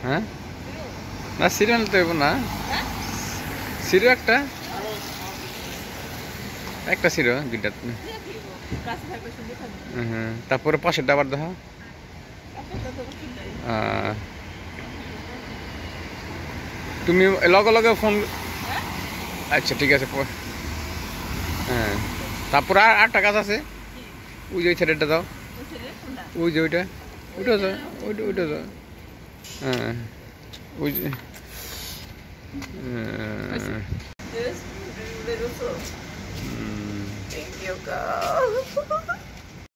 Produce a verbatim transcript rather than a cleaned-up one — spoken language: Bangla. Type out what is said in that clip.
হ্যাঁ না সিরিয়াল তো এবো না সিরো একটা একটা সিরো দুইটা হ্যাঁ তারপরে পাশেরটা আবার দেখা তুমি লগে লগে ফোন আচ্ছা ঠিক আছে হ্যাঁ তারপর আর আটটা কাজ আছে ওই যে ওই ছেলেটা দাও ওই যে ওইটা ওইটা দাও ওইটা ওইটা দাও হ্যাঁ ওই যে Thank you, girl.